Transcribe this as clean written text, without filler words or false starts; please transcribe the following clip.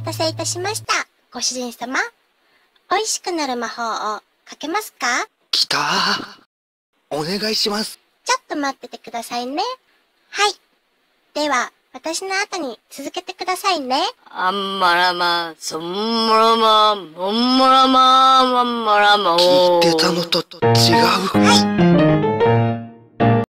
たせいたしました。ご主人様、美味しくなる魔法をかけますか？ 来たー。お願いします。 ちょっと待っててくださいね。はい。では、私の後に続けてくださいね。 あんまらま、そんもらま、もんもらま、まんまらま聞いてたのと違う。 はい。